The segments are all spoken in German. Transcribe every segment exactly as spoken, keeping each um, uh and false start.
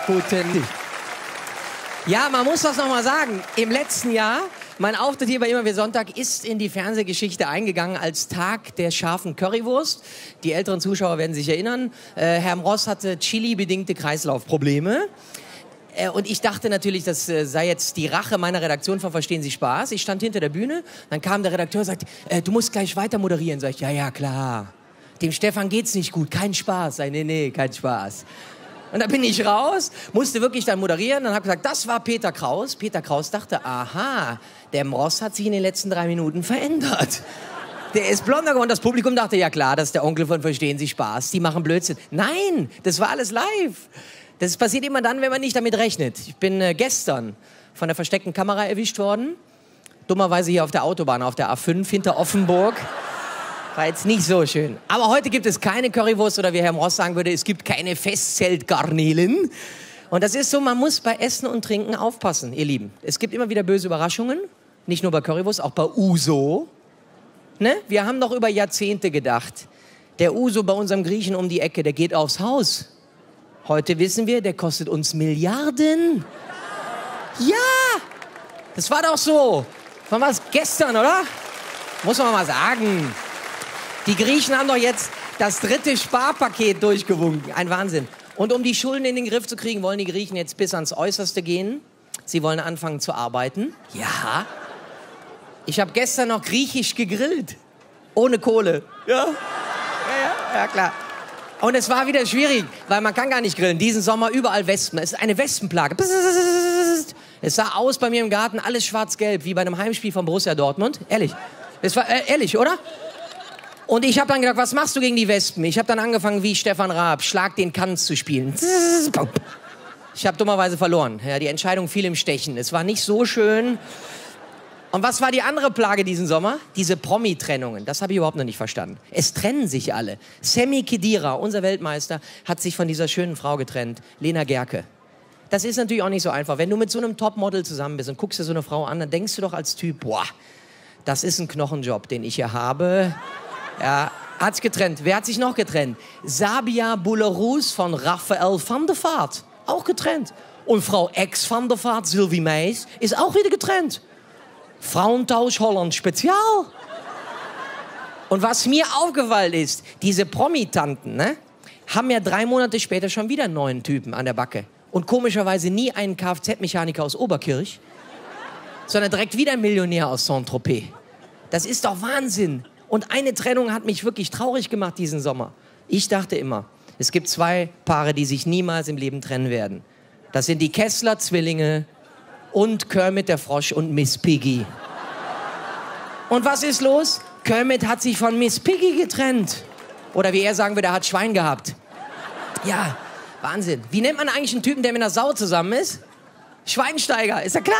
Guten. Ja, man muss das noch mal sagen. Im letzten Jahr, mein Auftritt hier bei Immer wieder Sonntag ist in die Fernsehgeschichte eingegangen als Tag der scharfen Currywurst. Die älteren Zuschauer werden sich erinnern. Äh, Herr Ross hatte Chili-bedingte Kreislaufprobleme. Äh, und ich dachte natürlich, das äh, sei jetzt die Rache meiner Redaktion von Verstehen Sie Spaß. Ich stand hinter der Bühne, dann kam der Redakteur und sagte, äh, du musst gleich weiter moderieren. Sag ich, ja, ja, klar. Dem Stefan geht's nicht gut, kein Spaß. Sag ich, nee, nee, kein Spaß. Und da bin ich raus, musste wirklich dann moderieren. Dann habe ich gesagt, das war Peter Kraus. Peter Kraus dachte, aha, der Ross hat sich in den letzten drei Minuten verändert. Der ist blonder geworden. Das Publikum dachte, ja klar, das ist der Onkel von Verstehen Sie Spaß. Die machen Blödsinn. Nein, das war alles live. Das passiert immer dann, wenn man nicht damit rechnet. Ich bin äh, gestern von der versteckten Kamera erwischt worden. Dummerweise hier auf der Autobahn, auf der A fünf hinter Offenburg. War jetzt nicht so schön. Aber heute gibt es keine Currywurst oder wie Herr Ross sagen würde, es gibt keine Festzeltgarnelen. Und das ist so, man muss bei Essen und Trinken aufpassen, ihr Lieben. Es gibt immer wieder böse Überraschungen. Nicht nur bei Currywurst, auch bei Uso. Ne? Wir haben doch über Jahrzehnte gedacht, der Uso bei unserem Griechen um die Ecke, der geht aufs Haus. Heute wissen wir, der kostet uns Milliarden. Ja, das war doch so. Wann war es gestern, oder? Muss man mal sagen. Die Griechen haben doch jetzt das dritte Sparpaket durchgewunken. Ein Wahnsinn. Und um die Schulden in den Griff zu kriegen, wollen die Griechen jetzt bis ans Äußerste gehen. Sie wollen anfangen zu arbeiten. Ja. Ich habe gestern noch griechisch gegrillt. Ohne Kohle. Ja? Ja, ja, ja, klar. Und es war wieder schwierig, weil man kann gar nicht grillen. Diesen Sommer überall Wespen. Es ist eine Wespenplage. Es sah aus bei mir im Garten, alles schwarz-gelb, wie bei einem Heimspiel von Borussia Dortmund. Ehrlich. Es war äh, ehrlich, oder? Und ich habe dann gedacht, was machst du gegen die Wespen? Ich habe dann angefangen, wie Stefan Raab, Schlag den Kanz zu spielen. Ich habe dummerweise verloren. Ja, die Entscheidung fiel im Stechen. Es war nicht so schön. Und was war die andere Plage diesen Sommer? Diese Promi-Trennungen. Das habe ich überhaupt noch nicht verstanden. Es trennen sich alle. Sammy Khedira, unser Weltmeister, hat sich von dieser schönen Frau getrennt, Lena Gercke. Das ist natürlich auch nicht so einfach. Wenn du mit so einem Topmodel zusammen bist und guckst dir so eine Frau an, dann denkst du doch als Typ, boah, das ist ein Knochenjob, den ich hier habe. Ja, hat's getrennt. Wer hat sich noch getrennt? Sabia Boularus von Raphael van der Vaart. Auch getrennt. Und Frau Ex van der Vaart, Sylvie Meis, ist auch wieder getrennt. Frauentausch Holland Spezial. Und was mir aufgefallen ist, diese Promitanten, ne, haben ja drei Monate später schon wieder einen neuen Typen an der Backe. Und komischerweise nie einen Kfz-Mechaniker aus Oberkirch, sondern direkt wieder ein Millionär aus Saint-Tropez. Das ist doch Wahnsinn. Und eine Trennung hat mich wirklich traurig gemacht diesen Sommer. Ich dachte immer, es gibt zwei Paare, die sich niemals im Leben trennen werden. Das sind die Kessler-Zwillinge und Kermit der Frosch und Miss Piggy. Und was ist los? Kermit hat sich von Miss Piggy getrennt. Oder wie er sagen würde, er hat Schwein gehabt. Ja, Wahnsinn. Wie nennt man eigentlich einen Typen, der mit einer Sau zusammen ist? Schweinsteiger, ist ja klar?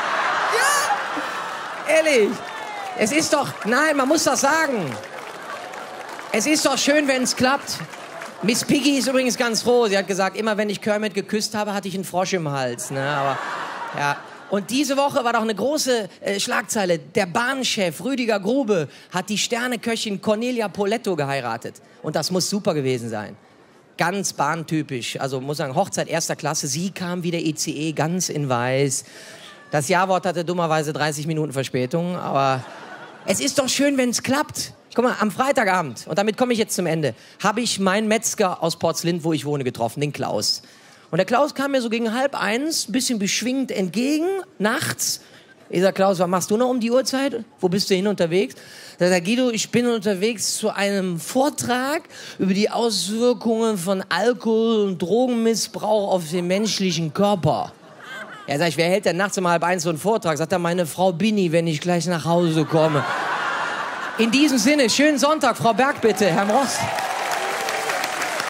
Ja, ehrlich. Es ist doch, nein, man muss das sagen. Es ist doch schön, wenn es klappt. Miss Piggy ist übrigens ganz froh. Sie hat gesagt, immer wenn ich Kermit geküsst habe, hatte ich einen Frosch im Hals. Ne? Aber, ja. Und diese Woche war doch eine große äh, Schlagzeile. Der Bahnchef Rüdiger Grube hat die Sterneköchin Cornelia Poletto geheiratet. Und das muss super gewesen sein. Ganz bahntypisch. Also muss sagen, Hochzeit erster Klasse. Sie kam wie der I C E, ganz in weiß. Das Ja-Wort hatte dummerweise dreißig Minuten Verspätung, aber es ist doch schön, wenn es klappt. Guck mal, am Freitagabend, und damit komme ich jetzt zum Ende, habe ich meinen Metzger aus Porzlind, wo ich wohne, getroffen, den Klaus. Und der Klaus kam mir so gegen halb eins, ein bisschen beschwingt entgegen, nachts. Ich sag, Klaus, was machst du noch um die Uhrzeit? Wo bist du hin unterwegs? Da sagt Guido, ich bin unterwegs zu einem Vortrag über die Auswirkungen von Alkohol- und Drogenmissbrauch auf den menschlichen Körper. Er sagt, wer hält denn nachts um halb eins so einen Vortrag? Sagt er, meine Frau Bini, wenn ich gleich nach Hause komme. In diesem Sinne, schönen Sonntag, Frau Berg bitte, Herr Ross.